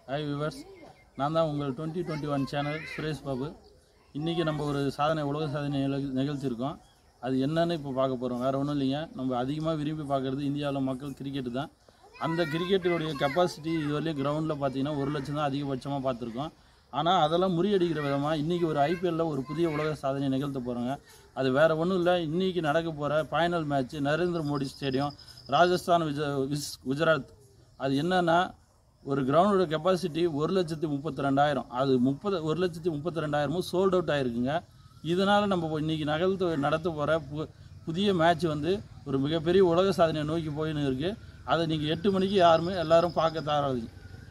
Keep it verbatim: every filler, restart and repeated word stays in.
Hi viewers, நான் தான் உங்கள் twenty twenty one channel Suresh Babu. இன்றைக்கி நம்ம ஒரு சாதனை உலக சாதனை நிகழ்த்தியிருக்கோம். அது என்னன்னு இப்போ பார்க்க போகிறோம். வேறு ஒன்றும் இல்லைங்க, நம்ம அதிகமாக விரும்பி பார்க்குறது இந்தியாவில் மக்கள் கிரிக்கெட்டு தான். அந்த கிரிக்கெட்டுடைய கெப்பாசிட்டி இதுவரையும் கிரவுண்டில் பார்த்தீங்கன்னா ஒரு லட்சம் தான் அதிகபட்சமாக பார்த்துருக்கோம். ஆனால் அதெல்லாம் முறியடிக்கிற விதமாக இன்றைக்கி ஒரு ஐபிஎல்லில் ஒரு புதிய உலக சாதனை நிகழ்த்த போகிறோங்க. அது வேறு ஒன்றும் இல்லை, இன்றைக்கி நடக்க போகிற final match Narendra Modi stadium, Rajasthan விஜ விஸ் குஜராத். அது என்னென்னா, ஒரு கிரவுண்டோட கெப்பாசிட்டி ஒரு லட்சத்தி முப்பத்தி ரெண்டாயிரம் அது முப்பது ஒரு லட்சத்தி முப்பத்தி ரெண்டாயிரமும் சோல்ட் அவுட் ஆகிருக்குங்க. இதனால் நம்ம இன்றைக்கி நகர்த்து நடத்த போகிற பு புதிய மேட்ச் வந்து ஒரு மிகப்பெரிய உலக சாதனையை நோக்கி போயின்னு இருக்குது. அதை நீங்கள் எட்டு மணிக்கு யாருமே எல்லோரும் பார்க்க தயாராகுது.